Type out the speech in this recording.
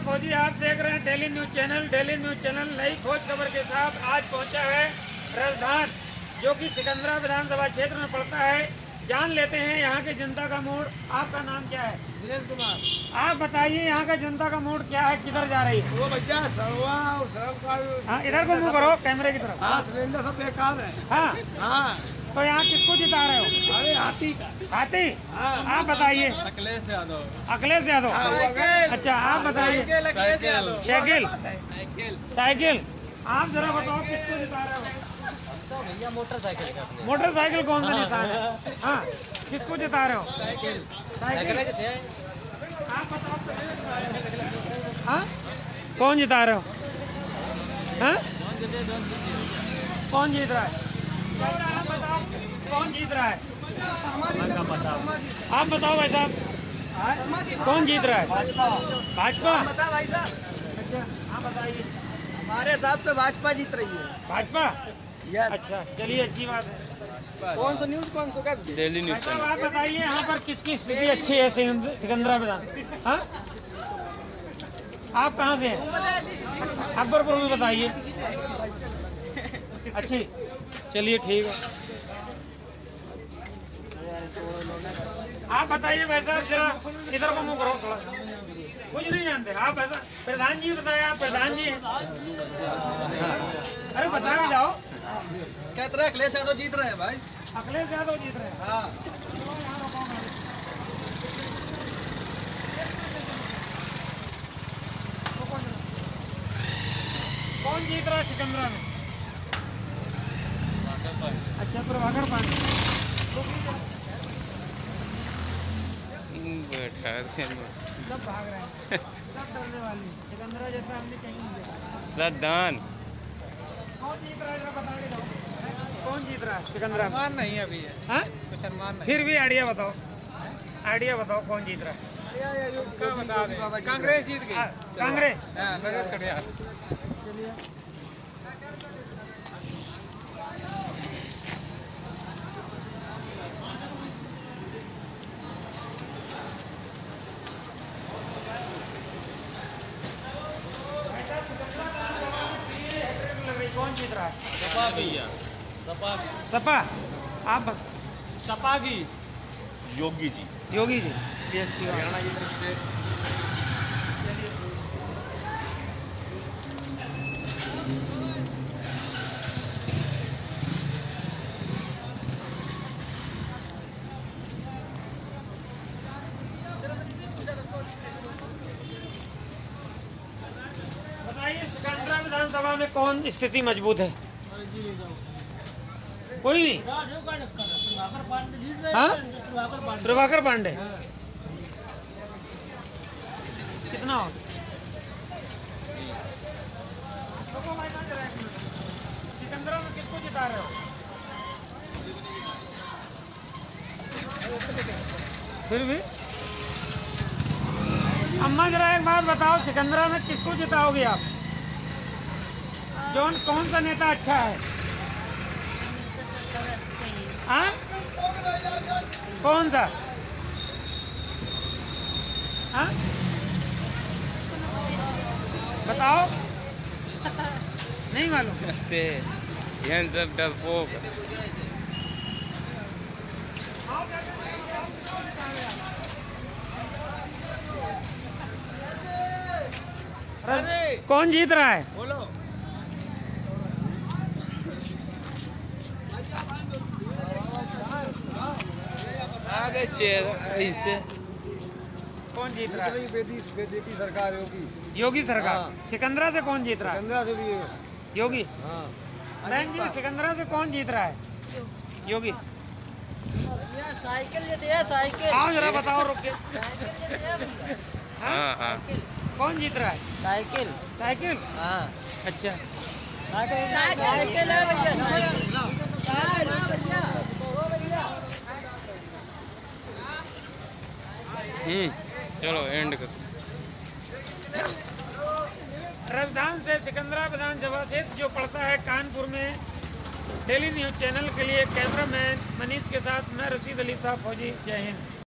फौजी, आप देख रहे हैं daily news channel. Daily news channel नई खोज खबर के साथ आज पहुंचा है राजधान, जो कि सिकंदरा विधानसभा क्षेत्र में पड़ता है। जान लेते हैं यहाँ के जनता का मूड। आपका नाम क्या है? दिनेश कुमार। आप बताइए यहाँ का जनता का मूड क्या है, किधर जा रही है? वो भैया सड़वा और सड़क का। हाँ, इधर को मुँह करो कैमरे की तरफ। हाँ, सिलेंडर सब बेकार है। हाँ हाँ, तो यहाँ किसको जिता रहे हो? अरे हाथी का। हाथी? हाँ, आप बताइए। अखिलेश यादव। अखिलेश यादव। अच्छा, आप बताइए। Cycle cycle. आप जरा बताओ किसको जिता रहे हो? भैया मोटरसाइकिल का। मोटरसाइकिल कौन सा निशान है? हाँ, किसको जिता रहे हो? साइकिल। साइकिल। आप बताओ। हाँ, कौन जिता रहे हो? हाँ, कौन जीत रहा है? आप बताओ कौन जीत रहा है? आप बताओ भाई साहब, कौन जीत रहा है? भाजपा। भाई साहब, अच्छा, आप बताइए। हमारे हिसाब से भाजपा जीत रही है। भाजपा? यस। अच्छा, चलिए, अच्छी बात है। कौन सा न्यूज, कौन सा कब? डेली न्यूज साहब, आप बताइए यहाँ पर किसकी स्थिति अच्छी है सिकंदरा विधान? हाँ, आप कहाँ से हैं? अकबरपुर में बताइए। अच्छी, चलिए ठीक है। आप बताइए भाई साहब, जरा इधर को मुँह करो थोड़ा। कुछ नहीं जानते आप? ऐसा प्रधान जी बताया, आप प्रधान जी हैं। अरे बता के जाओ। कहते रहे अखिलेश यादव जीत रहे हैं भाई। अखिलेश यादव जीत रहे हैं। हाँ। कौन जीत रहा है सिकंदरा में? अच्छा, प्रभाकर पांडे। सब भाग रहे हैं, सब डरने वाले हैं। सिकंदरा जैसा हमने कहीं नहीं देखा। राजधान। कौन जीत रहा है जरा बता के जाओ। कौन जीत रहा है सिकंदरा में? मान नहीं अभी है। हाँ? कुछ अनुमान नहीं। फिर भी आइडिया बताओ, आइडिया बताओ कौन जीत रहा है? कांग्रेस जीत गई। कांग्रेस। हाँ, नरेश कटियार। चलिए, कौन जीत रहा है? सपा भैया, सपा सपा। आप सपा की योगी जी। योगी जी, ये अच्छी बात है। हरियाणा की तरफ से। बताइए सिकंदरा विधानसभा में कौन स्थिति मजबूत है? कोई नहीं। हाँ, प्रभाकर पांडे। कितना हो? सिकंदरा में किसको जिता रहे हो? फिर भी अम्मा जरा एक बात बताओ, सिकंदरा में किसको जिताओगे आप? कौन सा नेता अच्छा है? हाँ, कौन सा? हाँ, बताओ। नहीं मालूम। सब डरपोक। कौन जीत रहा है? बोलो। आगे ऐसे। कौन जीत रहा है? बीजेपी सरकार होगी। योगी सरकार। हाँ। सिकंदरा से कौन जीत रहा है? चंद्रा से भी। योगी। हाँ, बहन जी, सिकंदरा से कौन जीत रहा है? योगी। साइकिल आओ जरा बताओ, रुक के। हाँ हाँ। कौन जीत रहा है? साइकिल। साइकिल? हाँ, अच्छा, साइकिल है भैया। चलो एंड कर। राजधान से सिकंदरा विधानसभा क्षेत्र जो पड़ता है कानपुर में, डेली न्यूज चैनल के लिए कैमरामैन मनीष के साथ मैं रशीद अली साहब फौजी। जय हिंद।